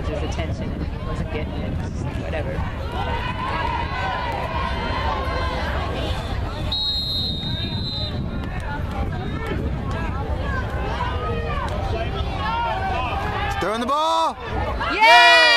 judge's attention and he wasn't getting it. Just whatever. Throwing the ball! Yeah!